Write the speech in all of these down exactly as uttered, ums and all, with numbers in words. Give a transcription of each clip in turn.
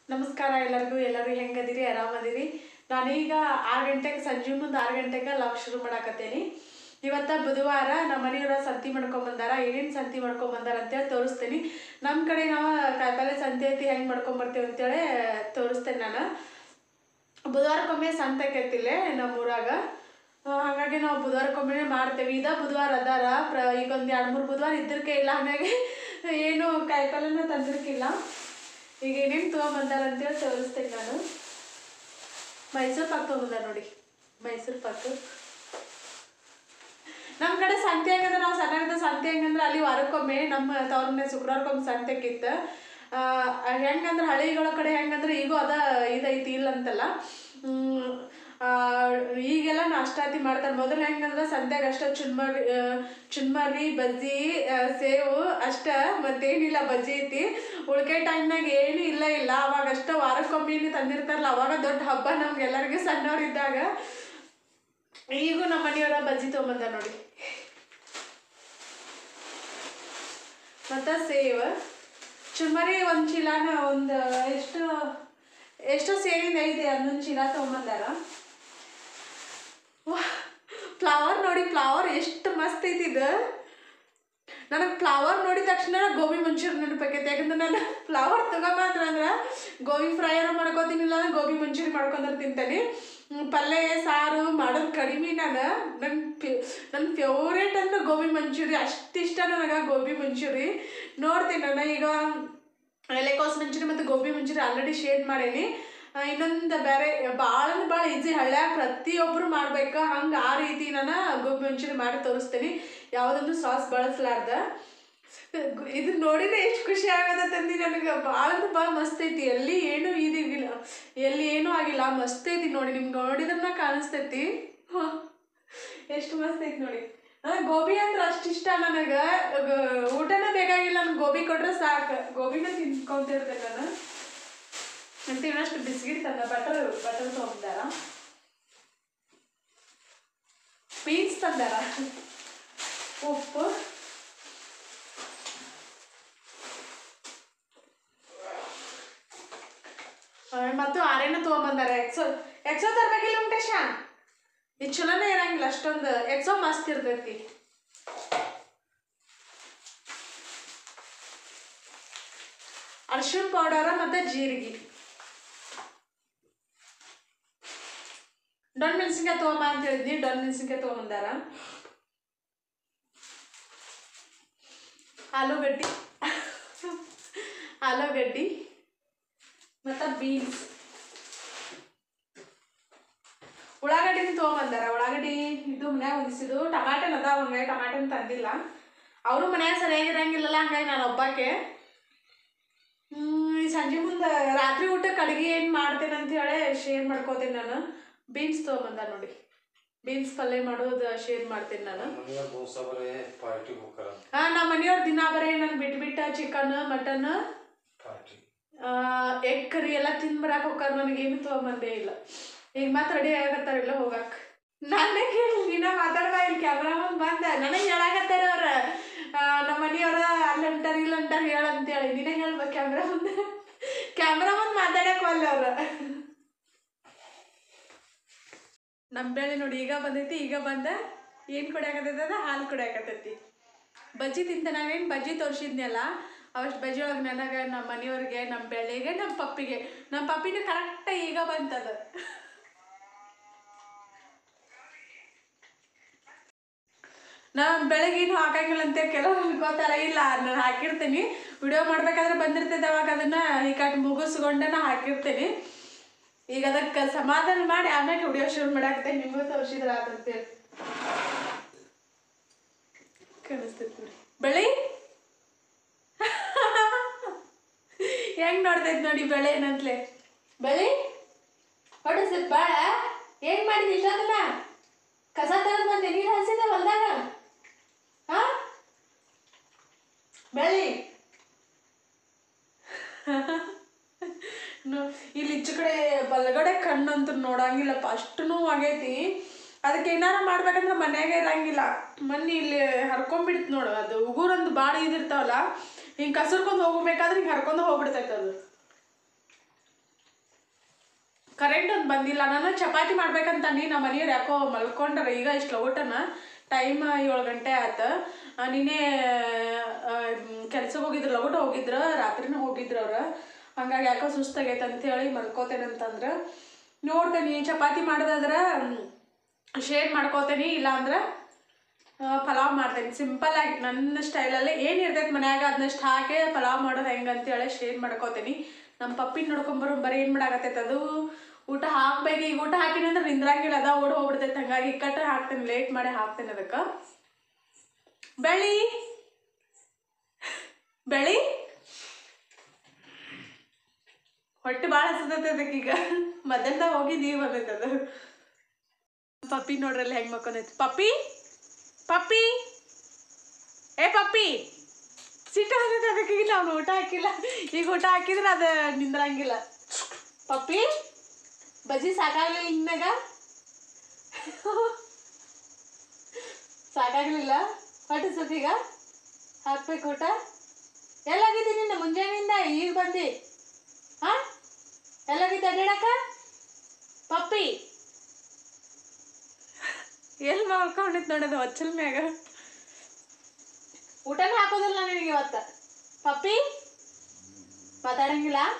ನಮಸ್ಕಾರ ಎಲ್ಲರಿಗೂ ಎಲ್ಲರೂ ಹೆಂಗದಿರಿ ಆರಾಮದಿರಿ ನಾನೀಗ ಆರು ಗಂಟೆಗೆ ಸಂಜೆ ಮುಂದೆ ಆರು ಗಂಟೆಗೆ ಲಾಗ್ ಶುರು ಮಾಡಾಕತ್ತೇನಿ ಇವತ್ತ ಬುಧವಾರ ನಮ್ಮ ಮನೆಯವರ ಸಂತಿ ಮಾಡ್ಕೊಂಡ್ ಬಂದಾರ ಏನೇನು ಸಂತಿ ಮಾಡ್ಕೊಂಡ್ ಬಂದಾರ ಅಂತೇಳಿ ತೋರಿಸ್ತೀನಿ ನಮ್ಮ ಕಡೆ ನಾವು ಕಾಯಿಪಲ್ಲೆ ಸಂತಿ ಐತಿ ಹೆಂಗೆ ಮಾಡ್ಕೊಂಡ್ ಬರ್ತೀವಿ ಅಂತೇಳಿ ತೋರಿಸ್ತೇನೆ ನಾನು ಬುಧವಾರಕ್ಕೊಮ್ಮೆ ಸಂತೆ ಆಕೈತಿಲ್ಲೇ ನಮ್ಮೂರಾಗ ಹಾಗಾಗಿ ನಾವು ಬುಧವಾರಕ್ಕೊಮ್ಮೆ ಮಾಡ್ತೇವೆ ಇದ ಬುಧವಾರ ಅದಾರ ಪ್ರ ಈಗ ಒಂದು ಎರಡು ಮೂರು ಬುಧವಾರ ಇದ್ದಿರ್ಕೆ ಇಲ್ಲ ಹಾಗಾಗಿ ಏನು ಕಾಯಿಪಲ್ಲೆನ ತಂದಿರ್ಕಿಲ್ಲ ಈಗ ಏನೇನು ತೊಗೊಂಬಂದಾರ ಅಂತೇಳಿ ತೋರಿಸ್ತೇನೆ ನಾನು ಮೈಸೂರು ಪಾಕ್ ತೊಗೊಂಬಂದಾರ ನೋಡಿ ಮೈಸೂರು ಪಾಕು ನಮ್ಮ ಕಡೆ ಸಂತೆ ಹೆಂಗಂದ್ರೆ ನಾವು ಸಣ್ಣದ ಸಂತೆ ಹೆಂಗಂದ್ರೆ ಅಲ್ಲಿ ವಾರಕ್ಕೊಮ್ಮೆ ನಮ್ಮ ತವ್ರ ಮನೆ ಶುಕ್ರವಾರಕ್ಕೊಮ್ಮೆ ಸಂತೆಕ್ಕಿತ್ತು ಹೆಂಗಂದ್ರೆ ಹಳ್ಳಿಗಳ ಕಡೆ ಹೆಂಗಂದ್ರೆ ಈಗೂ ಅದ ಇದೈತಿ ಇಲ್ಲ ಅಂತಲ್ಲ ಈಗೆಲ್ಲ ನಾಷ್ಟಾತಿ ಮಾಡ್ತಾರೆ ಮೊದಲು ಹೆಂಗಂದ್ರೆ ಸಂತ್ಯಾಗ ಅಷ್ಟ ಚುನ್ಮರಿ ಚುನ್ಮರಿ ಬಜ್ಜಿ ಸೇವು ಅಷ್ಟ ಮತ್ತೇನಿಲ್ಲ ಬಜ್ಜಿ ಐತಿ ಉಳ್ಕೆ ಟೈಮ್ನಾಗ ಏನು ಇಲ್ಲ ಇಲ್ಲ ಅವಾಗ ಅಷ್ಟ ವಾರಕ್ಕೊಮ್ಮೆ ತಂದಿರ್ತಾರಲ್ಲ ಅವಾಗ ದೊಡ್ಡ ಹಬ್ಬ ನಮ್ಗೆಲ್ಲರಿಗೂ ಸಣ್ಣವ್ರಿದ್ದಾಗ ಈಗೂ ನಮ್ಮ ಮನೆಯವರ ಬಜ್ಜಿ ತೊಗೊಂಬಂದ ನೋಡಿ ಮತ್ತು ಸೇವ್ ಚುನ್ಮರಿ ಒಂದು ಚೀಲಾನ ಒಂದು ಎಷ್ಟು ಎಷ್ಟೋ ಸೇವಿಂದ ಐತೆ ಹನ್ನೊಂದು ಚೀಲ ತೊಗೊಂಬಂದಾರ ಫ್ಲವರ್ ನೋಡಿ ಫ್ಲವರ್ ಎಷ್ಟು ಮಸ್ತ್ ಐತಿ ಇದು ನನಗೆ ಫ್ಲವರ್ ನೋಡಿದ ತಕ್ಷಣ ಗೋಬಿ ಮಂಚೂರಿ ನೆನಪಾಕೈತಿ ಯಾಕಂದ್ರೆ ನಾನು ಫ್ಲವರ್ ತಗೊಂಬಂದ್ರ ಅಂದ್ರೆ ಗೋಬಿ ಫ್ರೈಯರ ಮಾಡ್ಕೋತೀನಿಲ್ಲ ಅಂದ್ರೆ ಗೋಬಿ ಮಂಚೂರಿ ಮಾಡ್ಕೊಂಡ್ರೆ ತಿಂತೇನೆ ಪಲ್ಯ ಸಾರು ಮಾಡೋದು ಕಡಿಮೆ ನಾನು ನನ್ನ ಫೆ ನನ್ನ ಫೇವ್ರೇಟ್ ಅಂದ್ರೆ ಗೋಬಿ ಮಂಚೂರಿ ಅಷ್ಟಿಷ್ಟ ನನಗೆ ಗೋಬಿ ಮಂಚೂರಿ ನೋಡ್ತೀನಿ ನಾನು ಈಗ ಎಲೆಕೋಸ್ ಮಂಚೂರಿ ಮತ್ತು ಗೋಬಿ ಮಂಚೂರಿ ಆಲ್ರೆಡಿ ಶೇರ್ ಮಾಡೀನಿ ಇನ್ನೊಂದು ಬೇರೆ ಭಾಳ ಅಂದ್ರೆ ಭಾಳ ಈಸಿ ಹಳ್ಳ್ಯಾಗ ಪ್ರತಿಯೊಬ್ಬರು ಮಾಡ್ಬೇಕು ಹಂಗೆ ಆ ರೀತಿ ನಾನು ಗೋಬಿ ಮಂಚೂರಿ ಮಾಡಿ ತೋರಿಸ್ತೀನಿ ಯಾವುದೊಂದು ಸಾಸ್ ಬಳಸಲಾರ್ದ ಇದು ನೋಡಿದ್ರೆ ಎಷ್ಟು ಖುಷಿ ಆಗತ್ತಂದು ನನಗೆ ಭಾಳ ಅಂದ್ರೆ ಭಾಳ ಮಸ್ತ್ ಐತಿ ಎಲ್ಲಿ ಏನೂ ಇದಿಲ್ಲ ಎಲ್ಲಿ ಏನೂ ಆಗಿಲ್ಲ ಮಸ್ತ್ ಐತಿ ನೋಡಿ ನಿಮ್ಗೆ ನೋಡಿದ್ರೆ ಕಾಣಿಸ್ತೈತಿ ಎಷ್ಟು ಮಸ್ತ್ ಐತಿ ನೋಡಿ ನನಗೆ ಗೋಬಿ ಅಂದ್ರೆ ಅಷ್ಟು ಇಷ್ಟ ನನಗೆ ಊಟನೇ ಬೇಕಾಗಿಲ್ಲ ನನಗೆ ಗೋಬಿ ಕೊಟ್ರೆ ಸಾಕು ಗೋಬಿನ ತಿನ್ಕೊಂತಿರ್ತೇನೆ ನಾನು ಅಂತ ಇನ್ನಷ್ಟು ಬಿಸ್ಕಿಟ್ ತಂದ ಬಟರ್ ಬಟರ್ ತೊಗೊಂಡಾರ ಬೀನ್ಸ್ ತಂದಾರ ಉಪ್ಪು ಮತ್ತು ಆರೇನ ತೊಗೊಂಬಂದಾರ ಎಕ್ಸೋ ಎಕ್ಸೋ ತರಬೇಕಿಲ್ಲ ವೆಂಕಟೇಶ ಇದು ಚಲೋನೇ ಇರಂಗಿಲ್ಲ ಅಷ್ಟೊಂದು ಎಕ್ಸೋ ಮಸ್ತ್ ಇರ್ತೈತಿ ಅರಿಶಿನ ಪೌಡರ ಮತ್ತು ಜೀರಿಗೆ ಡೊಣ್ ಮೆಣಸಿನ್ಕಾಯಿ ತೊಗೊಂಬ ಅಂತ ಹೇಳಿದ್ನಿ ಡೊಣ್ ಮೆಣಸಿನ್ಕಾಯಿ ತೊಗೊಂಬಂದಾರ ಆಲೂಗಡ್ಡಿ ಆಲೂಗಡ್ಡಿ ಮತ್ತು ಬೀನ್ಸ್ ಉಳ್ಳಾಗಡ್ಡಿನ ತೊಗೊಂಬಂದಾರ ಉಳ್ಳಾಗಡ್ಡಿ ಇದು ಮನ್ಯಾಗ ಹೊಂದಿಸಿದ್ದು ಟಮಾಟೆನ ಅದಾವ ಹಂಗಾಗಿ ಟಮಾಟೆನ ತಂದಿಲ್ಲ ಅವರು ಮನ್ಯಾಗ ಸರಿಯಾಗಿರಂಗಿಲ್ಲಲ್ಲ ಹಂಗಾಗಿ ನಾನು ಒಬ್ಬಾಕೆ ಈ ಸಂಜೆ ಮುಂದೆ ರಾತ್ರಿ ಊಟಕ್ಕೆ ಅಡುಗೆ ಏನು ಮಾಡ್ತೇನೆ ಅಂತ ಹೇಳಿ ಶೇರ್ ಮಾಡ್ಕೋತೀನಿ ನಾನು ಬೀನ್ಸ್ ತೊಗೊಂಬಂದ ನೋಡಿ ಬೀನ್ಸ್ ಪಲ್ಯ ಮಾಡೋದು ಶೇರ್ ಮಾಡ್ತೀನಿ ನಾನು ಹಾಂ ನಮ್ಮ ಮನೆಯವ್ರ ದಿನ ಬರೀ ನಾನು ಬಿಟ್ಟು ಬಿಟ್ಟ ಚಿಕನ್ ಮಟನ್ ಎಗ್ ಕರಿ ಎಲ್ಲ ತಿನ್ಬರಾಕ ಹೋಗಾರ ನನಗೇನು ತೊಗೊಂಬಂದೇ ಇಲ್ಲ ಈಗ ಮತ್ತೆ ರೆಡಿ ಆಗತ್ತಾರಿಲ್ಲ ಹೋಗಕ್ಕೆ ನಾನೇ ಕೇಳಿ ದಿನ ಮಾತಾಡ್ಬಾ ಇಲ್ಲಿ ಕ್ಯಾಮ್ರಾ ಮುಂದೆ ಬಂದ ನನಗೆ ಹೇಳಾಕತ್ತಾರ ಅವ್ರ ನಮ್ಮ ಮನೆಯವ್ರ ಅಲ್ಲಿ ಹೊಂಟಾರ ಇಲ್ಲ ಹೊಂಟಾರ ಹೇಳಂತೇಳಿ ದಿನ ಹೇಳ್ಬೇಕು ಕ್ಯಾಮ್ರಾ ಮುಂದೆ ಕ್ಯಾಮ್ರಾ ಮುಂದೆ ಮಾತಾಡಕ್ಕೆ ಅಲ್ಲ ಅವ್ರ ನಮ್ಮ ಬೇಳೆ ನೋಡಿ ಈಗ ಬಂದೈತಿ ಈಗ ಬಂದ ಏನು ಕುಡಿಯಾಕತ್ತೈತದ ಹಾಲು ಕುಡಿಯಾಕತ್ತೈತಿ ಬಜ್ಜಿ ತಿಂತ ನಾವೇನು ಬಜ್ಜಿ ತೋರಿಸಿದ್ನಲ್ಲ ಅವಷ್ಟು ಬಜ್ಜಿ ಒಳಗೆ ನನಗೆ ನಮ್ಮ ಮನೆಯವ್ರಿಗೆ ನಮ್ಮ ಬೆಳೆಗೆ ನಮ್ಮ ಪಪ್ಪಿಗೆ ನಮ್ಮ ಪಪ್ಪಿನ ಕರೆಕ್ಟಾಗಿ ಈಗ ಬಂತದ ನಾನು ಬೆಳಗ್ಗೇನು ಹಾಕಂಗಿಲ್ಲ ಅಂತ ಕೆಲವ್ರು ಅನ್ಕೋತಾರ ಇಲ್ಲ ನಾನು ಹಾಕಿರ್ತೀನಿ ವಿಡಿಯೋ ಮಾಡ್ಬೇಕಾದ್ರೆ ಬಂದಿರ್ತೈತೆ ಅವಾಗ ಅದನ್ನು ಈ ಕಟ್ ಮುಗಿಸ್ಕೊಂಡೆ ನಾ ಹಾಕಿರ್ತೀನಿ ಈಗ ಅದಕ್ಕೆ ಸಮಾಧಾನ ಮಾಡಿ ಆಮ್ಯಾಗ ವಿಡಿಯೋ ಶುರು ಮಾಡಾಕ್ತೇನೆ ನಿಮಗೂ ತೋರಿಸಿದ್ರೆ ಆತಂತೇಳಿ ಕಾಣಿಸ್ತೈತಿ ನೋಡಿ ಬೆಳೆ ಹೆಂಗೆ ನೋಡ್ತೈತಿ ನೋಡಿ ಬೆಳೆ ಏನಂತಲೇ ಬೆಳೆ ಹೊಡಿಸಿದ್ ಬಾಳ ಏನು ಮಾಡಿದ್ವಿ ಇಷ್ಟೊಂದನ ಕಸ ತರದ್ ಬಂದೆ ನೀರು ಹಸಿದೆ ಹೊಲ್ದಾಗ ಹಾ ಬೆಳಿ ಇಲ್ಲಿ ಈಚೆ ಕಡೆ ಬಲಗಡೆ ಕಣ್ಣಂತೂ ನೋಡಂಗಿಲ್ಲಪ್ಪ ಅಷ್ಟು ನೋವು ಆಗೈತಿ ಅದಕ್ಕೆ ಏನಾರ ಮಾಡ್ಬೇಕಂದ್ರೆ ಮನ್ಯಾಗ ಇರಂಗಿಲ್ಲ ಮೊನ್ನೆ ಇಲ್ಲಿ ಹರ್ಕೊಂಡ್ಬಿಡ್ತು ನೋಡು ಅದು ಉಗುರಂದು ಬಾಡಿ ಇದಿರ್ತಾವಲ್ಲ ಹಿಂಗೆ ಕಸರ್ಕೊಂಡು ಹೋಗ್ಬೇಕಾದ್ರೆ ಹಿಂಗೆ ಹರ್ಕೊಂಡು ಹೋಗ್ಬಿಡ್ತೈತೆ ಅದು ಬಂದಿಲ್ಲ. ನಾನು ಚಪಾತಿ ಮಾಡ್ಬೇಕಂತಂದು ನಮ್ಮ ಮನೆಯವ್ರು ಯಾಕೋ ಮಲ್ಕೊಂಡ್ರೆ ಈಗ ಇಷ್ಟು ಲಗೋಟನ ಟೈಮ್ ಏಳು ಗಂಟೆ ಆಯ್ತು. ನೀನೇ ಕೆಲ್ಸಕ್ಕೆ ಹೋಗಿದ್ರು, ಲಗೋಟ ಹೋಗಿದ್ರು, ರಾತ್ರಿನೂ ಹೋಗಿದ್ರು ಅವ್ರು. ಹಂಗಾಗಿ ಯಾಕೋ ಸುಸ್ತಾಗೈತೆ ಅಂಥೇಳಿ ಮಲ್ಕೋತೇನೆ ಅಂತಂದ್ರೆ ನೋಡ್ತೇನೆ. ಚಪಾತಿ ಮಾಡೋದಾದ್ರೆ ಶೇರ್ ಮಾಡ್ಕೋತೇನೆ, ಇಲ್ಲಾಂದ್ರೆ ಪಲಾವ್ ಮಾಡ್ತೇನೆ ಸಿಂಪಲ್ಲಾಗಿ ನನ್ನ ಸ್ಟೈಲಲ್ಲಿ ಏನು ಇರ್ತೈತೆ ಮನ್ಯಾಗ ಅದನ್ನಷ್ಟು ಹಾಕಿ ಪಲಾವ್ ಮಾಡೋದು ಹೆಂಗೆ ಅಂತೇಳಿ ಶೇರ್ ಮಾಡ್ಕೋತೀನಿ. ನಮ್ಮ ಪಪ್ಪಿನ ನೋಡ್ಕೊಂಬರೋ ಬರೀ ಏನು ಮಾಡಾಕತ್ತೈತೆ ಅದು ಊಟ ಹಾಕ್ಬೇಕು. ಈಗ ಊಟ ಹಾಕಿನಿ ಅಂದ್ರೆ ನಿಂದ್ರಂಗಿಲ್ಲ, ಅದ ಓಡ್ ಹೋಗ್ಬಿಡ್ತೈತೆ. ಹಂಗಾಗಿ ಇಕ್ಕಟ್ಟೆ ಹಾಕ್ತೇನೆ, ಲೇಟ್ ಮಾಡಿ ಹಾಕ್ತೇನೆ. ಅದಕ್ಕೆ ಬೆಳಿ ಬೆಳಿ ಹೊಟ್ಟೆ ಭಾಳ ಹಸತೈತೆ ಅದಕ್ಕೀಗ. ಮಧ್ಯಾಹ್ನದಾಗ ಹೋಗಿ ನೀವು ಬಂದೈತೆ ಅದು. ಪಪ್ಪಿ ನೋಡ್ರಲ್ಲಿ ಹೆಂಗೆ ಮಕ್ಕೊಂದೈತಿ. ಪಪ್ಪಿ ಪಪ್ಪಿ ಏ ಪಪ್ಪಿ ಸಿಟ್ಟು ಬಂದೈತೆ ಅದಕ್ಕೀಗಿಲ್ಲ. ಅವ್ನು ಊಟ ಹಾಕಿಲ್ಲ, ಈಗ ಊಟ ಹಾಕಿದ್ರೆ ಅದು ನಿಂದ್ರಂಗಿಲ್ಲ. ಪಪ್ಪಿ ಬಜ್ಜಿ ಸಾಕಾಗಲಿಲ್ಲ ನಿನ್ನಾಗ? ಸಾಕಾಗಲಿಲ್ಲ ಹೊಟ್ಟೆ ಸತೀಗ ಹಾಕ್ಬೇಕು ಊಟ. ಎಲ್ಲಾಗಿದ್ದಿ ನಿನ್ನ ಮುಂಜಾನೆಯಿಂದ ಈಗ ಬಂದು? ಹಾಂ ಎಲ್ಲಾಗಿದ್ದ ಅಡ್ಡಾಡಕ? ಪಪ್ಪಿ ಎಲ್ಲಿ ಮಾಡ್ಕೊಂಡಿತ್ತು ನೋಡೋದು ಹೊಚ್ಚಲ್ ಮ್ಯಾಗ. ಊಟನೂ ಹಾಕೋದಿಲ್ಲ ನಿನಗೆ ಇವತ್ತು. ಪಪ್ಪಿ ಮಾತಾಡಂಗಿಲ್ಲ.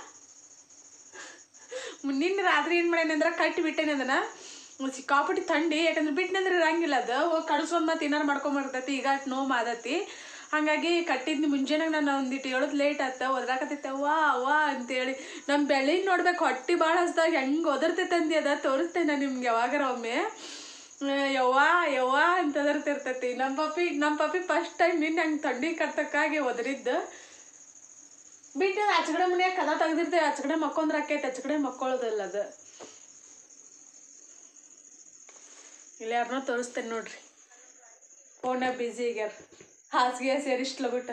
ನಿನ್ನ ರಾತ್ರಿ ಏನು ಮಾಡೇನೆ ಅಂದ್ರೆ ಕಟ್ಟಿ ಬಿಟ್ಟೇನೆ ಅದನ್ನು. ಸಿಕ್ಕಾಪಟ್ಟಿ ಥಂಡಿ, ಯಾಕಂದ್ರೆ ಬಿಟ್ಟನಂದ್ರೆ ಇರಂಗಿಲ್ಲ ಅದು. ಹೋಗಿ ಕಡಿಸ್ಕೊಂಡು ಮತ್ತೆ ಏನಾರು ಮಾಡ್ಕೊಂಬರ್ತೈತಿ. ಈಗ ಅಷ್ಟು ನೋವು ಮಾದತಿ. ಹಾಗಾಗಿ ಕಟ್ಟಿದ್ನಿ ಮುಂಜಾನಾಗ ನಾನು ಒಂದಿಟ್ಟು ಹೇಳೋದು ಲೇಟ್ ಆತ. ಒದ್ರಾಕತ್ತೈತೆ ಅವ್ವಾ ಅವ್ವಾ ಅಂತೇಳಿ. ನಮ್ಮ ಬೆಳಿಗ್ಗೆ ನೋಡ್ಬೇಕು ಹೊಟ್ಟೆ ಭಾಳ ಹಸ್ದಾಗ ಹೆಂಗೆ ಒದರ್ತೈತೆ ಅಂದು ಅದ ತೋರಿಸ್ತೇನೆ ನಾನು ನಿಮ್ಗೆ ಯಾವಾಗಾರ ಒಮ್ಮೆ. ಯವ್ವಾ ಯವ್ವಾ ಅಂತ ಒದರ್ತಿರ್ತೈತಿ. ನಮ್ಮ ಪಪ್ಪಿ ನಮ್ಮ ಪಪ್ಪಿ ಫಸ್ಟ್ ಟೈಮ್ ನಿನ್ನೆ ಹಂಗೆ ಥಂಡಿ ಕರ್ತಕ್ಕಾಗಿ ಒದರಿದ್ದು. ಬಿಟ್ಟು ಆಚಗಡೆ ಮನೆಯಾಗ ಕದ ತೆಗ್ದಿರ್ತೇವೆ, ಆಚಗಡೆ ಮಕ್ಕೊಂದ್ರೆ ಆಕೈತೆ, ಆಚಗಡೆ ಮಕ್ಕೊಳ್ಳೋದಿಲ್ಲ ಅದು. ಇಲ್ಲಿ ಯಾರನ್ನೋ ತೋರಿಸ್ತೇನೆ ನೋಡ್ರಿ. ಫೋನಾಗ ಬ್ಯುಸಿ ಆಗ್ಯಾರ, ಹಾಸಿಗೆ ಸೇರಿಷ್ಟು ಲಗುಟ.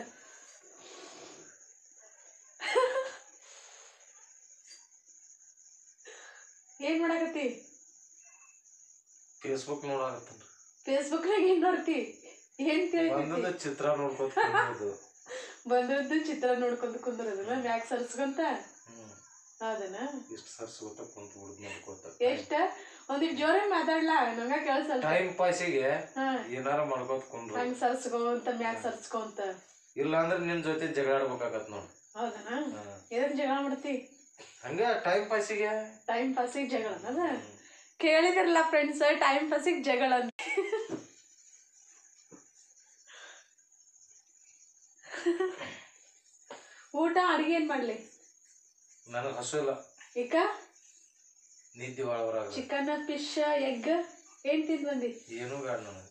ಏನ್ ಮಾಡಾಕತ್ತಿ? ಫೇಸ್ಬುಕ್ ನೋಡಾಕತ್ತೀನಿ. ಫೇಸ್ಬುಕ್ನಾಗ ಏನ್ ನೋಡ್ತಿ? ಏನ್ ಬಂದದ ಚಿತ್ರ ನೋಡ್ಕೊತ ಬಂದದ್ದು ಚಿತ್ರ ನೋಡ್ಕೊಂತ ಕುಂದ್ರದನ ಮ್ಯಾಗ ಸರ್ಸ್ಕೊಂತ. ಹೌದನ? ಇಷ್ಟು ಸರ್ಸ್ಕೊತ ಕುಂತ ಬಿಡುದು ನೋಡ್ಕೊತ. ಎಷ್ಟ ಒಂದಿಟ್ಟು ಜೋರಾಗಿ ಮಾತಾಡ್ಲಾ, ನಂಗ ಕೇಳಿಸಲ್ಲ. ಟೈಮ್ ಪಾಸಿಗೆ ಏನಾರ ಮಾಡ್ಕೊತ ಕುಂದ್ರು. ಹಂಗ ಸರ್ಸ್ಕೊಂತ ಮ್ಯಾಗ ಸರ್ಸ್ಕೊಂತ. ಇಲ್ಲ ಅಂದ್ರೆ ನಿನ್ ಜೊತೆ ಜಗಳ ಆಡ್ಬೇಕಾಗತ್ ನೋಡ್. ಹೌದನ? ಏನ್ ಜಗಳ ಮಾಡ್ತಿ? ಹಂಗ ಟೈಮ್ ಪಾಸಿಗೆ. ಟೈಮ್ ಪಾಸಿಗೆ ಜಗಳ ಅದ? ಕೇಳಿದಿರಲ್ಲ ಫ್ರೆಂಡ್ಸ್, ಟೈಮ್ ಪಾಸಿಗೆ ಜಗಳ ಅಂತ. ಊಟ ಅಡಿಗೆ ಏನ್ ಮಾಡ್ಲಿ? ನನಗೆ ಹಸು ಇಲ್ಲ. ಈಗ ನಿದ್ದೆ ಭಾಳ ಬರಾಗ. ಚಿಕನ್, ಫಿಶ್, ಎಗ್ ಏನ್ ತಿಂದ್ ಬಂದಿ? ಏನೂ ಬೇಡ ನನಗೆ.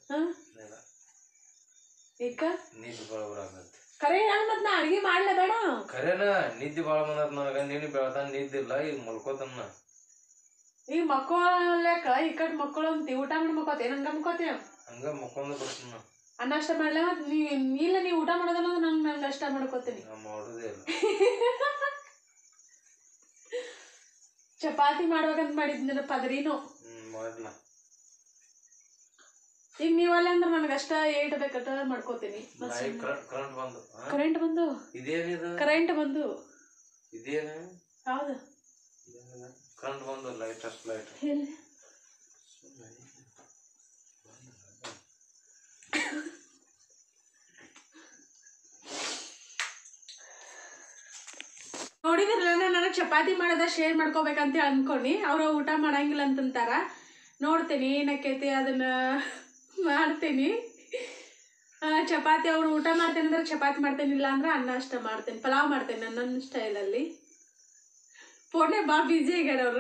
ಈಗ ನಿದ್ದೆ ಭಾಳ ಬರಾಗತ್ತೆ. ಕರೆ ಹೆಂಗ್ ಮತ್ ನಾ ಅಡಿಗೆ ಮಾಡ್ಲ ಬೇಡ? ಕರೆನ ನಿದ್ದೆ ಭಾಳ ಬಂದದ ನನಗ. ನೀನು ಬೆಳತಾನ ನಿದ್ದೆ ಇಲ್ಲ, ಈಗ ಮಲ್ಕೋತನ. ಈಗ ಮಕ್ಕೊಳಕ ಈ ಕಡೆ ಮಕ್ಕಳಂತಿ ಊಟ ಮಾಡಿ ಮಕ್ಕೋತಿ ಹಂಗ ಮಕ್ಕೋತಿ? ಹಂಗ ಮಕ್ಕೊಂದ ಬರ್ತೀನಿ. ಅನ್ನ ಅಷ್ಟ ಮಾಡ್ಲ ನೀ ಇಲ್ಲ. ನೀ ಊಟ ಮಾಡೋದಲ್ಲ ನಂಗೆ ನಂಗೆ ಅಷ್ಟ ಮಾಡ್ಕೋತೀನಿ. ಮಾಡೋದೇ ಇಲ್ಲ. ಚಪಾತಿ ಮಾಡ್ಬೇಕಂತ ಮಾಡಿದ್ನ ಪದರಿನು ಮಾಡ್ಲ. ಈಗ ನೀವಲ್ಲ ಅಂದ್ರೆ ನನಗಷ್ಟ ಏಟ್ ಬೇಕಟ ಮಾಡ್ಕೋತೀನಿ. ಕರೆಂಟ್ ಬಂದು ಕರೆಂಟ್ ಬಂದು ಇದೇನಿದು? ಕರೆಂಟ್ ಬಂದು ಇದೇನು? ಹೌದು ಕರೆಂಟ್ ಬಂದು ಲೈಟ್ ಅಷ್ಟು ಲೈಟ್. ನೋಡಿದ್ರಲ್ಲ, ನಾನು ಚಪಾತಿ ಮಾಡೋದ ಶೇರ್ ಮಾಡ್ಕೋಬೇಕಂತ ಅನ್ಕೊಂಡು ಅವ್ರು ಊಟ ಮಾಡಂಗಿಲ್ಲ ಅಂತಂತಾರ. ನೋಡ್ತೀನಿ ಏನಕ್ಕೈತಿ ಅದನ್ನ ಮಾಡ್ತೀನಿ. ಚಪಾತಿ ಅವ್ರು ಊಟ ಮಾಡ್ತೇನೆ ಅಂದ್ರೆ ಚಪಾತಿ ಮಾಡ್ತೇನೆ, ಇಲ್ಲ ಅಂದ್ರೆ ಅನ್ನ ಅಷ್ಟ ಮಾಡ್ತೇನೆ. ಪಲಾವ್ ಮಾಡ್ತೇನೆ ನನ್ನ ಸ್ಟೈಲಲ್ಲಿ. ಫೋನೇ ಭಾಳ ಬ್ಯುಸಿ ಆಗ್ಯಾರ ಅವರು.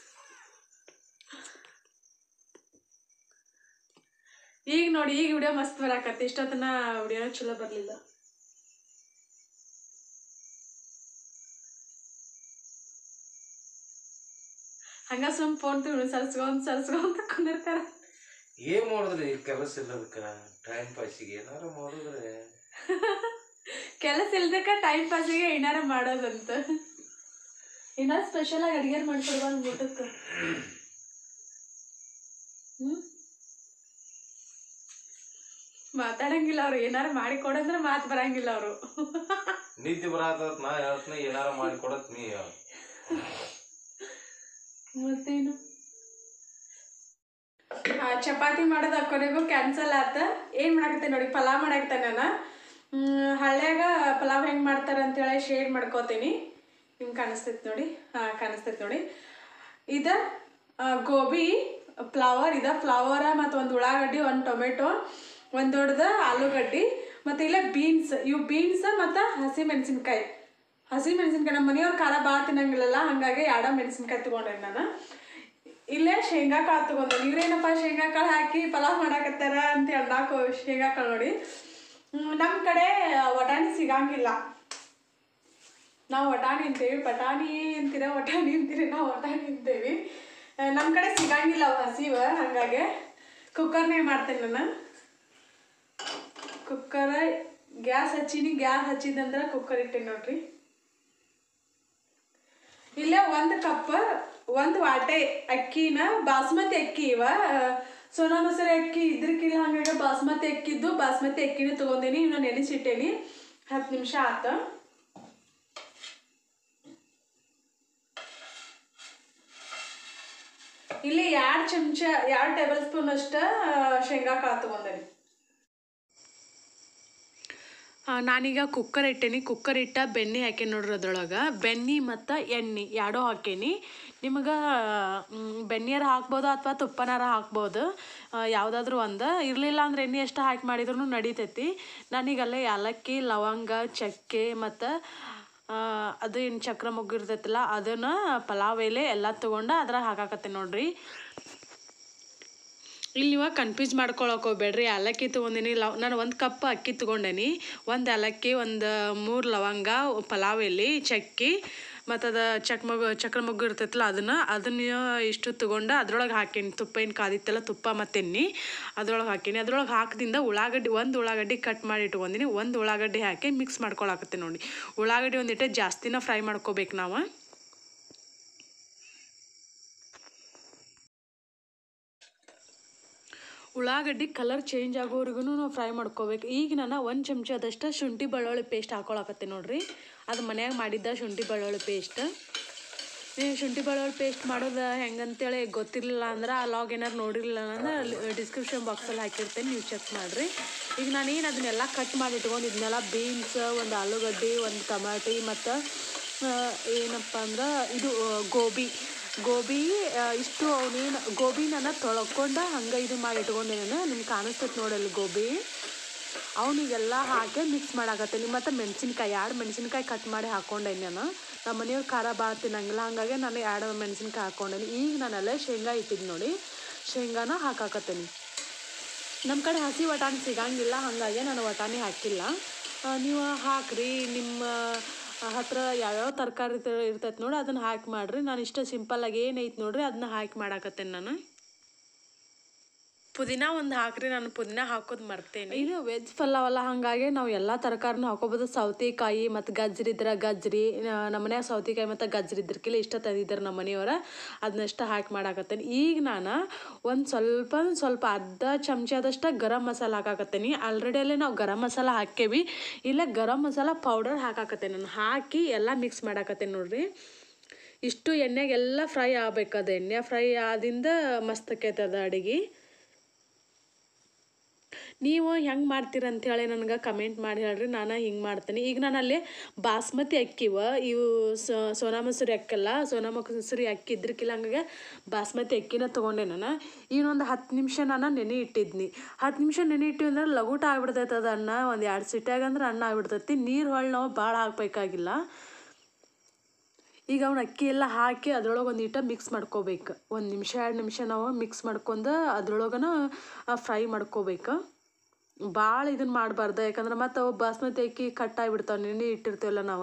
ಈಗ ನೋಡಿ, ಈಗ ವಿಡಿಯೋ ಮಸ್ತ್ ಬರಾಕತ್ತಿ. ಇಷ್ಟೊತ್ತನ ವಿಡಿಯೋನ ಚಲೋ ಬರಲಿಲ್ಲ. ಹಂಗ ಸುಮ್ ಫೋನ್ ತಗೊಂಡು ಸರ್ಸ್ಕೊಂತ ಸರ್ಸ್ಕೊಂತ ಕುಂದಿರ್ತಾರ. ಏನ್ ಮಾಡಿದ್ರಿ ಕೆಲಸ ಇಲ್ಲದಕ್ಕ ಟೈಮ್ ಪಾಸಿಗೆ ಏನಾರ ಮಾಡಿದ್ರೆ? ಕೆಲಸ ಇಲ್ದಕ್ಕ ಟೈಮ್ ಪಾಸಿಗೆ ಏನಾರ ಮಾಡೋದಂತ. ಏನಾರ ಸ್ಪೆಷಲ್ ಆಗಿ ಅಡಿಗೆ ಮಾಡ್ಕೊಡ್ಬ ಊಟಕ್ಕೆ. ಹ್ಮ್ ಮಾತಾಡಂಗಿಲ್ಲ ಅವ್ರು. ಏನಾರ ಮಾಡಿ ಕೊಡಂದ್ರೆ ಮಾತು ಬರಂಗಿಲ್ಲ ಅವರು. ನಿದ್ದೆ ಬರತ್ತ ನಾ ಹೇಳ್ತೀನಿ, ಏನಾರ ಮಾಡಿ ಕೊಡತ್ ನೀ. ಮತ್ತೇನು ಚಪಾತಿ ಮಾಡೋದು ಕೊನೆಗೂ ಕ್ಯಾನ್ಸಲ್ ಆತ. ಏನು ಮಾಡಾಕತ್ತೆ ನೋಡಿ, ಪಲಾವ್ ಮಾಡಾಕತ್ತೆ. ನಾನು ಹಳ್ಳ್ಯಾಗ ಪಲಾವ್ ಹೆಂಗೆ ಮಾಡ್ತಾರೆ ಅಂತೇಳಿ ಶೇರ್ ಮಾಡ್ಕೋತೀನಿ. ನಿಮ್ಗೆ ಕಾಣಿಸ್ತೈತೆ ನೋಡಿ. ಹಾಂ ಕಾಣಿಸ್ತೈತೆ ನೋಡಿ. ಇದು ಗೋಬಿ ಫ್ಲವರ್, ಇದು ಫ್ಲವರ ಮತ್ತು ಒಂದು ಉಳ್ಳಾಗಡ್ಡಿ, ಒಂದು ಟೊಮೆಟೊ, ಒಂದು ದೊಡ್ಡದು ಆಲೂಗಡ್ಡಿ, ಮತ್ತು ಇಲ್ಲ ಬೀನ್ಸ್. ಇವು ಬೀನ್ಸ್ ಮತ್ತು ಹಸಿ ಮೆಣಸಿನ್ಕಾಯಿ. ಹಸಿ ಮೆಣಸಿನ್ಕಾಯಿ ನಮ್ಮ ಮನೆಯವ್ರು ಖಾರ ಭಾಳ ತಿನ್ನಂಗಿಲ್ಲಲ್ಲ, ಹಾಗಾಗಿ ಎರಡು ಮೆಣಸಿನ್ಕಾಯಿ ತೊಗೊಂಡೆ ನಾನು. ಇಲ್ಲೇ ಶೇಂಗಾ ಕಾಳು ತೊಗೊಂಡೆ. ಇವ್ರೇನಪ್ಪ ಶೇಂಗಾ ಕಾಳು ಹಾಕಿ ಪಲಾವ್ ಮಾಡಾಕತ್ತಾರ ಅಂತ ನಾಲ್ಕು ಶೇಂಗಾ ಕಾಳು ನೋಡಿ. ನಮ್ಮ ಕಡೆ ವಟಾಣಿ ಸಿಗಂಗಿಲ್ಲ. ನಾವು ವಟಾಣಿ ಅಂತೀವಿ, ಬಟಾಣಿ ಅಂತೀರ, ವಟಾಣಿ ಅಂತೀರಿ, ನಾವು ವಟಾಣಿ ಅಂತೀವಿ. ನಮ್ಮ ಕಡೆ ಸಿಗಂಗಿಲ್ಲ ಅವು ಹಸಿವ, ಹಾಗಾಗಿ ಕುಕ್ಕರ್ನಾಗ ಮಾಡ್ತೇನೆ ನಾನು. ಕುಕ್ಕರ್ ಗ್ಯಾಸ್ ಹಚ್ಚೀನಿ. ಗ್ಯಾಸ್ ಹಚ್ಚಿದಂದ್ರೆ ಕುಕ್ಕರ್ ಇಟ್ಟೇನಿ ನೋಡ್ರಿ. ಇಲ್ಲೇ ಒಂದು ಕಪ್ ಒಂದು ವಾಟೆ ಅಕ್ಕಿನ, ಬಾಸ್ಮತಿ ಅಕ್ಕಿ ಇವ, ಸೋನಾ ಮಸೂರಿ ಅಕ್ಕಿ ಇದ್ರಕ್ಕಿಲ್ಲ, ಹಂಗಾಗಿ ಬಾಸ್ಮತಿ ಅಕ್ಕಿದ್ದು ಬಾಸ್ಮತಿ ಅಕ್ಕಿನ ತೊಗೊಂಡೇನಿ. ಇವನ್ನ ನೆನೆಸಿಟ್ಟೇನಿ. ಹತ್ತು ನಿಮಿಷ ಆತ. ಇಲ್ಲಿ ಎರಡು ಚಮಚ ಎರಡು ಟೇಬಲ್ ಸ್ಪೂನ್ ಅಷ್ಟು ಶೇಂಗಾ ಕಾಳು ತೊಗೊಂಡೇನಿ. ನಾನೀಗ ಕುಕ್ಕರ್ ಇಟ್ಟೇನಿ. ಕುಕ್ಕರ್ ಇಟ್ಟ ಬೆಣ್ಣೆ ಹಾಕೇನಿ ನೋಡ್ರಿ. ಅದ್ರೊಳಗೆ ಬೆಣ್ಣೆ ಮತ್ತು ಎಣ್ಣೆ ಎರಡೂ ಹಾಕೇನಿ. ನಿಮಗೆ ಬೆಣ್ಣೆಯಾರ ಹಾಕ್ಬೋದು ಅಥವಾ ತುಪ್ಪನಾರ ಹಾಕ್ಬೋದು, ಯಾವುದಾದ್ರೂ ಒಂದು. ಇರಲಿಲ್ಲ ಅಂದ್ರೆ ಎಣ್ಣೆ ಎಷ್ಟು ಹಾಕಿ ಮಾಡಿದ್ರೂ ನಡೀತೈತಿ. ನಾನೀಗಲ್ಲೇ ಏಲಕ್ಕಿ, ಲವಂಗ, ಚಕ್ಕೆ ಮತ್ತು ಅದು ಏನು ಚಕ್ರ ಮುಗ್ಗಿರ್ತೈತಲ್ಲ ಅದನ್ನು ಪಲಾವ್ ಎಲೆ ಎಲ್ಲ ತೊಗೊಂಡು ಅದ್ರಾಗ ಹಾಕಾಕತ್ತೆ ನೋಡ್ರಿ. ಇಲ್ಲಿ ನೀವು ಕನ್ಫ್ಯೂಸ್ ಮಾಡ್ಕೊಳಕ್ಕೆ ಹೋಗ್ಬೇಡ್ರಿ. ಏಲಕ್ಕಿ ತೊಗೊಂಡಿನಿ, ಲವ್ ನಾನು ಒಂದು ಕಪ್ ಅಕ್ಕಿ ತೊಗೊಂಡೇನಿ. ಒಂದು ಏಲಕ್ಕಿ, ಒಂದು ಮೂರು ಲವಂಗ, ಪಲಾವ್ ಎಲೆ, ಚಕ್ಕಿ ಮತ್ತು ಅದು ಚಕ್ ಮೊಗ್ಗು ಚಕ್ರ ಮೊಗ್ಗು ಇರ್ತೈತಲ್ಲ ಅದನ್ನು ಅದನ್ನು ಇಷ್ಟು ತೊಗೊಂಡು ಅದ್ರೊಳಗೆ ಹಾಕೀನಿ. ತುಪ್ಪ ಏನು ಕಾದಿತ್ತಲ್ಲ, ತುಪ್ಪ ಮತ್ತು ಎಣ್ಣೆ ಅದ್ರೊಳಗೆ ಹಾಕೀನಿ. ಅದ್ರೊಳಗೆ ಹಾಕಿದಿಂದ ಉಳ್ಳಾಗಡ್ಡಿ, ಒಂದು ಉಳ್ಳಾಗಡ್ಡಿ ಕಟ್ ಮಾಡಿ ಇಟ್ಕೊಂಡಿನಿ. ಒಂದು ಉಳ್ಳಾಗಡ್ಡಿ ಹಾಕಿ ಮಿಕ್ಸ್ ಮಾಡ್ಕೊಳಕತ್ತೆ ನೋಡಿ. ಉಳ್ಳಾಗಡ್ಡಿ ಒಂದಿಟ್ಟು ಜಾಸ್ತಿನ ಫ್ರೈ ಮಾಡ್ಕೋಬೇಕು ನಾವು. ಉಳ್ಳಾಗಡ್ಡಿ ಕಲರ್ ಚೇಂಜ್ ಆಗೋವರೆಗೂ ನಾವು ಫ್ರೈ ಮಾಡ್ಕೋಬೇಕು. ಈಗ ನಾನು ಒಂದು ಚಮಚದಷ್ಟು ಶುಂಠಿ ಬೆಳ್ಳುಳ್ಳಿ ಪೇಸ್ಟ್ ಹಾಕೊಳಕತ್ತೆ ನೋಡ್ರಿ. ಅದು ಮನ್ಯಾಗ ಮಾಡಿದ್ದ ಶುಂಠಿ ಬೆಳ್ಳುಳ್ಳಿ ಪೇಸ್ಟ್. ನೀವು ಶುಂಠಿ ಬೆಳ್ಳುಳ್ಳಿ ಪೇಸ್ಟ್ ಮಾಡೋದು ಹೆಂಗಂತೇಳಿ ಗೊತ್ತಿರಲಿಲ್ಲ ಅಂದ್ರೆ ಆ ಲಾಗ್ ಏನಾರು ನೋಡಿರಲಿಲ್ಲ ಅಂದ್ರೆ ಡಿಸ್ಕ್ರಿಪ್ಷನ್ ಬಾಕ್ಸಲ್ಲಿ ಹಾಕಿರ್ತೇನೆ, ನೀವು ಚೆಕ್ ಮಾಡಿರಿ. ಈಗ ನಾನೇನು ಅದನ್ನೆಲ್ಲ ಕಟ್ ಮಾಡಿ ಇಟ್ಕೊಂಡಿದ್ನೆಲ್ಲ, ಬೀನ್ಸ್, ಒಂದು ಆಲೂಗಡ್ಡೆ, ಒಂದು ಟಮಾಟಿ ಮತ್ತು ಏನಪ್ಪ ಅಂದ್ರೆ ಇದು ಗೋಬಿ ಗೋಬಿ ಇಷ್ಟು ಅವನೇನು ಗೋಬಿನ ತೊಳ್ಕೊಂಡು ಹಂಗೆ ಇದು ಮಾಡಿ ಇಟ್ಕೊಂಡಿದ್ದೇನೆ. ನಿಮ್ಗೆ ಕಾಣಿಸ್ತೈತೆ ನೋಡಲ್ಲಿ ಗೋಬಿ. ಅವನಿಗೆಲ್ಲ ಹಾಕಿ ಮಿಕ್ಸ್ ಮಾಡಾಕತ್ತೀನಿ. ಮತ್ತು ಮೆಣಸಿನ್ಕಾಯಿ ಎರಡು ಮೆಣಸಿನ್ಕಾಯಿ ಕಟ್ ಮಾಡಿ ಹಾಕ್ಕೊಂಡೇನಿ ನಾನು. ನಮ್ಮ ಮನೆಯವ್ರು ಖಾರ ಭಾಳ ತಿನ್ನಂಗಿಲ್ಲ, ಹಾಗಾಗಿ ನಾನು ಎರಡು ಮೆಣಸಿನ್ಕಾಯಿ ಹಾಕ್ಕೊಂಡೇನಿ. ಈಗ ನಾನೆಲ್ಲ ಶೇಂಗಾ ಇಟ್ಟಿದ್ದು ನೋಡಿ, ಶೇಂಗಾನ ಹಾಕಾಕತ್ತೀನಿ. ನಮ್ಮ ಕಡೆ ಹಸಿ ವಟಾಣಿ ಸಿಗಂಗಿಲ್ಲ, ಹಾಗಾಗಿ ನಾನು ವಟಾಣಿ ಹಾಕಿಲ್ಲ. ನೀವು ಹಾಕಿರಿ. ನಿಮ್ಮ ಹತ್ರ ಯಾವ್ಯಾವ ತರಕಾರಿ ಇರ್ತೈತೆ ನೋಡಿ ಅದನ್ನು ಹಾಕಿ ಮಾಡಿರಿ. ನಾನು ಇಷ್ಟ ಸಿಂಪಲ್ಲಾಗಿ ಏನೈತೆ ನೋಡಿರಿ ಅದನ್ನ ಹಾಕಿ ಮಾಡಾಕತ್ತೇನೆ ನಾನು. ಪುದೀನ ಒಂದು ಹಾಕ್ರಿ, ನಾನು ಪುದೀನ ಹಾಕೋದು ಮರ್ತೇನೆ. ಇದು ವೆಜ್ ಪಲಾವಲ್ಲ, ಹಾಗಾಗಿ ನಾವು ಎಲ್ಲ ತರಕಾರಿನೂ ಹಾಕೋಬೋದು. ಸೌತೆಕಾಯಿ ಮತ್ತು ಗಜ್ರಿ ಇದ್ರೆ ಗಜ್ರಿ, ನಮ್ಮ ಮನ್ಯಾಗ ಸೌತೆಕಾಯಿ ಮತ್ತು ಗಜ್ರಿ ಇದ್ರಕ್ಕಿಲ್ಲ ಇಷ್ಟ ತಂದಿದ್ದಾರೆ ನಮ್ಮ ಮನೆಯವ್ರ, ಅದನ್ನಷ್ಟ ಹಾಕಿ ಮಾಡಾಕತ್ತೇನೆ. ಈಗ ನಾನು ಒಂದು ಸ್ವಲ್ಪ ಸ್ವಲ್ಪ ಅರ್ಧ ಚಮಚದಷ್ಟು ಗರಂ ಮಸಾಲ ಹಾಕಾಕತ್ತೇನೆ. ಆಲ್ರೆಡಿ ಅಲ್ಲೇ ನಾವು ಗರಂ ಮಸಾಲ ಹಾಕೇವಿ, ಇಲ್ಲ ಗರಂ ಮಸಾಲ ಪೌಡರ್ ಹಾಕಾಕತ್ತೇನೆ ನಾನು. ಹಾಕಿ ಎಲ್ಲ ಮಿಕ್ಸ್ ಮಾಡಾಕತ್ತೇನೆ ನೋಡ್ರಿ. ಇಷ್ಟು ಎಣ್ಣೆಗೆಲ್ಲ ಫ್ರೈ ಆಗ್ಬೇಕದು. ಎಣ್ಣೆ ಫ್ರೈ ಆದಿಂದ ಮಸ್ತ್ ಆಕೈತೆ ಅದು ಅಡುಗೆ. ನೀವು ಹೆಂಗೆ ಮಾಡ್ತೀರ ಅಂಥೇಳಿ ನನಗೆ ಕಮೆಂಟ್ ಮಾಡಿ ಹೇಳ್ರಿ. ನಾನು ಹಿಂಗೆ ಮಾಡ್ತೀನಿ. ಈಗ ನಾನು ಅಲ್ಲಿ ಬಾಸ್ಮತಿ ಅಕ್ಕಿವ, ಇವು ಸೋನಾ ಮಸೂರಿ ಅಕ್ಕಲ್ಲ, ಸೋನಾ ಮಸೂರಿ ಅಕ್ಕಿ ಇದ್ರಕ್ಕಿಲ್ಲ, ಹಂಗಾಗಿ ಬಾಸ್ಮತಿ ಅಕ್ಕಿನ ತೊಗೊಂಡೆ ನಾನು. ಇನ್ನೊಂದು ಹತ್ತು ನಿಮಿಷ ನಾನು ನೆನೆ ಇಟ್ಟಿದ್ನಿ. ಹತ್ತು ನಿಮಿಷ ನೆನೆ ಇಟ್ಟಿವಿ ಅಂದ್ರೆ ಲಗೂಟ ಆಗ್ಬಿಡ್ತೈತೆ ಅದು ಅನ್ನ. ಒಂದು ಎರಡು ಸಿಟ್ಯಾಗ ಅಂದ್ರೆ ಅನ್ನ ಆಗ್ಬಿಡ್ತೈತಿ. ನೀರು ಹೊಳ್ಳಿ ನಾವು ಭಾಳ ಹಾಕ್ಬೇಕಾಗಿಲ್ಲ. ಈಗ ಅವ್ನ ಅಕ್ಕಿ ಎಲ್ಲ ಹಾಕಿ ಅದ್ರೊಳಗೆ ಒಂದು ಇಟ್ಟ ಮಿಕ್ಸ್ ಮಾಡ್ಕೋಬೇಕು. ಒಂದು ನಿಮಿಷ ಎರಡು ನಿಮಿಷ ನಾವು ಮಿಕ್ಸ್ ಮಾಡ್ಕೊಂಡು ಅದ್ರೊಳಗನ ಫ್ರೈ ಮಾಡ್ಕೋಬೇಕು. ಭಾಳ ಇದನ್ನು ಮಾಡಬಾರ್ದು, ಯಾಕಂದ್ರೆ ಮತ್ತು ಅವು ಬಾಸ್ಮತಿ ಅಕ್ಕಿ ಕಟ್ಟಾಗಿಬಿಡ್ತಾವೆ, ನೆನೆ ಇಟ್ಟಿರ್ತೀವಲ್ಲ ನಾವು.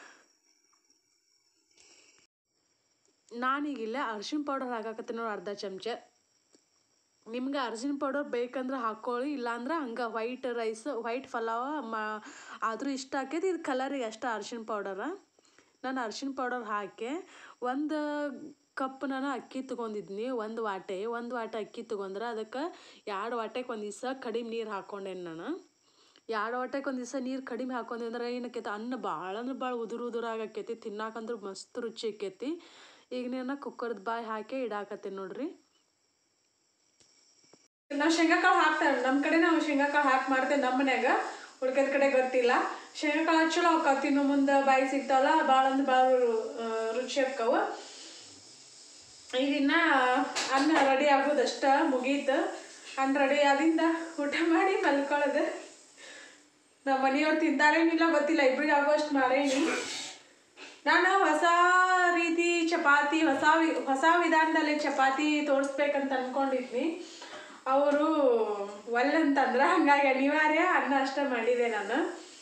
ನಾನೀಗಿಲ್ಲ ಅರ್ಶಿಣ ಪೌಡರ್ ಹಾಕಾಕತ್ತೀನಿ ನೋಡಿ, ಅರ್ಧ ಚಮಚ. ನಿಮ್ಗೆ ಅರ್ಶಿಣ ಪೌಡರ್ ಬೇಕಂದ್ರೆ ಹಾಕ್ಕೊಳ್ಳಿ, ಇಲ್ಲಾಂದ್ರೆ ಹಂಗೆ ವೈಟ್ ರೈಸ್ ವೈಟ್ ಪಲಾವ ಮಾ ಆದರೂ ಇಷ್ಟ ಆಕೈತಿ. ಇದು ಕಲರಿಗೆ ಅಷ್ಟೇ ಅರ್ಶಿಣ ಪೌಡರ. ನಾನು ಅರ್ಶಿಣ ಪೌಡರ್ ಹಾಕಿ ಒಂದು ಕಪ್ ನಾನು ಅಕ್ಕಿ ತೊಗೊಂಡಿದ್ನಿ. ಒಂದು ವಾಟೆ ಒಂದು ವಾಟೆ ಅಕ್ಕಿ ತೊಗೊಂಡ್ರೆ ಅದಕ್ಕೆ ಎರಡು ವಾಟೆಗೆ ಒಂದು ದಿವಸ ಕಡಿಮೆ ನೀರು ಹಾಕ್ಕೊಂಡೇನಿ ನಾನು. ಎರಡು ವಾಟೆಗೆ ಒಂದು ದಿವಸ ನೀರು ಕಡಿಮೆ ಹಾಕೊಂಡೆ ಅಂದ್ರೆ ಏನಕ್ಕೈತೆ, ಅನ್ನ ಭಾಳ ಅಂದ್ರೆ ಭಾಳ ಉದುರು ಉದುರು ಆಗಾಕೈತಿ, ತಿನ್ನಾಕಂದ್ರೆ ಮಸ್ತ್ ರುಚಿ ಆಕೈತಿ. ಈಗ ನಾನು ಕುಕ್ಕರ್ದು ಬಾಯಿ ಹಾಕಿ ಇಡಾಕತ್ತೀನಿ ನೋಡ್ರಿ. ನಾವು ಶೇಂಗಾ ಕಾಳು ಹಾಕ್ತಾರೆ ನಮ್ಮ ಕಡೆ, ನಾವು ಶೇಂಗಾ ಕಾಳು ಹಾಕಿ ಮಾಡ್ತೇವೆ ನಮ್ಮ ಮನ್ಯಾಗ, ಉಳ್ಕದ ಕಡೆ ಗೊತ್ತಿಲ್ಲ. ಶೇಂಗಾ ಕಾಳು ಚಲೋ ಅಕ್ಕಾವ, ತಿನ್ನು ಮುಂದೆ ಬಾಯಿ ಸಿಗ್ತಾವಲ್ಲ, ಭಾಳ ಅಂದ್ರೆ ಭಾಳ ರುಚಿ ಅಕ್ಕವು. ಈಗಿನ್ನ ಅನ್ನ ರೆಡಿ ಆಗೋದಷ್ಟ ಮುಗೀತು. ಅನ್ನ ರೆಡಿ ಆದಿಂದ ಊಟ ಮಾಡಿ ಮಲ್ಕೊಳ್ಳೋದು. ನಮ್ಮ ಮನೆಯವ್ರು ತಿಂತಾರೇನಿಲ್ಲ ಗೊತ್ತಿಲ್ಲ, ಇಬ್ರಿಗೆ ಆಗೋಷ್ಟು ಮಾಡೇನಿ. ನಾನು ಹೊಸ ರೀತಿ ಚಪಾತಿ, ಹೊಸ ವಿ ಹೊಸ ವಿಧಾನದಲ್ಲಿ ಚಪಾತಿ ತೋರಿಸ್ಬೇಕಂತ ಅಂದ್ಕೊಂಡಿದ್ನಿ. ಅವರು ಒಲ್ಲಂತಂದ್ರೆ ಹಂಗಾಗಿ ಅನಿವಾರ್ಯ ಅನ್ನ ಅಷ್ಟ ಮಾಡಿದೆ ನಾನು.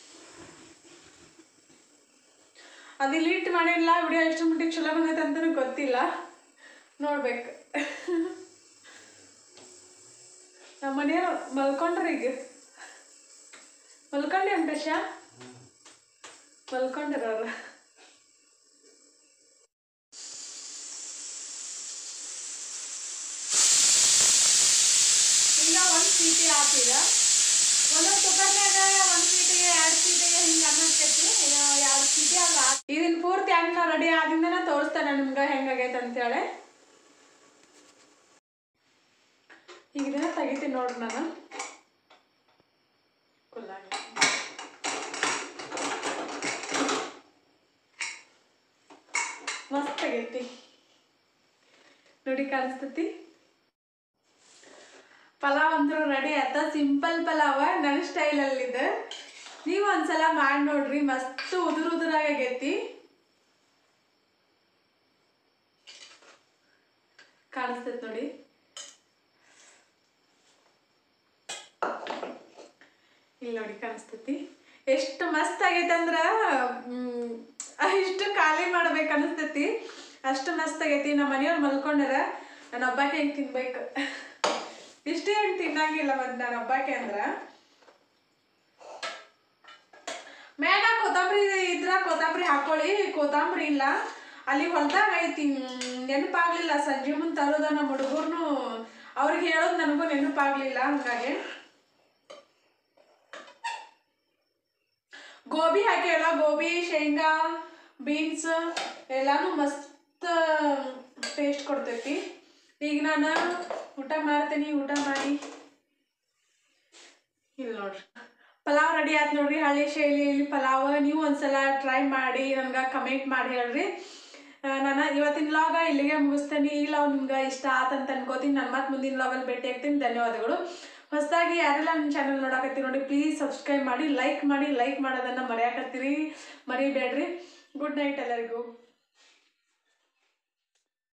ಅದು ಇಲ್ಲಿ ಇಟ್ಟು ಮಾಡಿಲ್ಲ. ವಿಡಿಯೋ ಎಷ್ಟು ಮಟ್ಟಿಗೆ ಚಲೋ ಬಂದೈತೆ ಅಂತಲೂ ಗೊತ್ತಿಲ್ಲ, ನೋಡ್ಬೇಕು. ನಮ್ಮ ಮನೆಯವ್ರು ಮಲ್ಕೊಂಡ್ರಿ, ಈಗ ಮಲ್ಕೊಂಡೆ ಅಂಕಶ ಮಲ್ಕೊಂಡಿರೋರು. ಈಗ ಒಂದು ಸೀಟಿ ಹಾಕಿದ, ಒಂದೊಂದು ಕುಕ್ಕರ್ನಾಗ ಒಂದು ಸೀಟಿಗೆ ಎರಡು ಸೀಟಿಗೆ ಹಿಂಗೆ ಅನ್ನಕ್ಕೈತಿ. ಎರಡು ಸೀಟಿ ಅಲ್ಲ, ಇದನ್ನ ಪೂರ್ತಿ ಅನ್ನ ರೆಡಿ ಆದಿಂದನ ತೋರಿಸ್ತಾನೆ ನಿಮ್ಗೆ ಹೆಂಗಾಗೈತೆ ಅಂತೇಳಿ. ಈಗ ಇದನ್ನ ತೆಗಿತೀನಿ ನೋಡ್ರಿ ನಾನು. ಮಸ್ತ್ ಆಗೈತಿ ನೋಡಿ, ಕಾಣಿಸ್ತತಿ. ಪಲಾವ್ ಅಂತೂ ರೆಡಿ ಆಯ್ತ. ಸಿಂಪಲ್ ಪಲಾವ ನನ್ನ ಸ್ಟೈಲಲ್ಲಿದೆ. ನೀವು ಒಂದ್ಸಲ ಮಾಡಿ ನೋಡ್ರಿ, ಮಸ್ತ್ ಉದುರು ಉದುರಾಗೈತಿ. ಕಾಣಿಸ್ತೈತಿ ನೋಡಿ. ಇಲ್ಲಿ ನೋಡಿ ಕಾಣಿಸ್ತೈತಿ. ಎಷ್ಟು ಮಸ್ತ್ ಆಗೈತೆ ಅಂದ್ರ ಇಷ್ಟು ಖಾಲಿ ಮಾಡ್ಬೇಕು ಅನಿಸ್ತೈತಿ, ಅಷ್ಟು ಮಸ್ತ್ ಆಗೈತಿ. ನಮ್ಮ ಮನೆಯವ್ರು ಮಲ್ಕೊಂಡಾರ, ನಾನು ಹಬ್ಬಕ್ಕೆ ಹೆಂಗೆ ತಿನ್ಬೇಕು. ಇಷ್ಟೇ ಹೆಂಗೆ ತಿನ್ನಂಗಿಲ್ಲ ಮತ್ತು ನಾನು ಹಬ್ಬಕ್ಕೆ ಅಂದ್ರ. ಮ್ಯಾಗ ಕೊತ್ತಂಬರಿ ಇದ್ರ ಕೊತ್ತಂಬರಿ ಹಾಕೊಳ್ಳಿ, ಕೊತ್ತಂಬರಿ ಇಲ್ಲ. ಅಲ್ಲಿ ಹೊಲ್ದಾಗ ಐತಿ, ನೆನಪಾಗ್ಲಿಲ್ಲ. ಸಂಜೆ ಮುಂದೆ ತರೋದ ನಮ್ಮ ಹುಡುಗರ್ನು ಅವ್ರಿಗೆ ಹೇಳೋದು ನನಗೂ ನೆನಪಾಗ್ಲಿಲ್ಲ. ಹಂಗಾಗಿ ಗೋಬಿ ಹಾಕ್ಯಾಳ, ಗೋಬಿ, ಶೇಂಗಾ, ಬೀನ್ಸ್ ಎಲ್ಲಾನು ಮಸ್ತ್ ಟೇಸ್ಟ್ ಕೊಡ್ತೈತಿ. ಈಗ ನಾನು ಊಟ ಮಾಡ್ತೀನಿ. ಊಟ ಮಾಡಿ ಇಲ್ಲಿ ನೋಡ್ರಿ ಪಲಾವ್ ರೆಡಿ ಆಯ್ತು ನೋಡ್ರಿ. ಹಳ್ಳಿ ಶೈಲಿಯಲ್ಲಿ ಪಲಾವ್. ನೀವು ಒಂದ್ಸಲ ಟ್ರೈ ಮಾಡಿ ನನ್ಗೆ ಕಮೆಂಟ್ ಮಾಡಿ ಹೇಳ್ರಿ. ನಾನು ಇವತ್ತಿನ ವ್ಲಾಗ ಇಲ್ಲಿಗೆ ಮುಗಿಸ್ತೇನೆ. ಈ ವ್ಲಾಗ್ ನಿಮ್ಗೆ ಇಷ್ಟ ಆತಂತ ಅನ್ಕೋತೀನಿ. ನಾನು ಮತ್ತೆ ಮುಂದಿನ ವ್ಲಾಗಲ್ಲಿ ಭೇಟಿ ಆಗ್ತೀನಿ. ಧನ್ಯವಾದಗಳು. ಹೊಸದಾಗಿ ಯಾರೆಲ್ಲ ನನ್ನ ಚಾನಲ್ ನೋಡಕತ್ತೀರಿ ನೋಡಿ, ಪ್ಲೀಸ್ ಸಬ್ಸ್ಕ್ರೈಬ್ ಮಾಡಿ, ಲೈಕ್ ಮಾಡಿ. ಲೈಕ್ ಮಾಡೋದನ್ನು ಮರೆಯಾಕತ್ತೀರಿ, ಮರಿಬೇಡ್ರಿ. ಗುಡ್ ನೈಟ್ ಎಲ್ಲರಿಗೂ.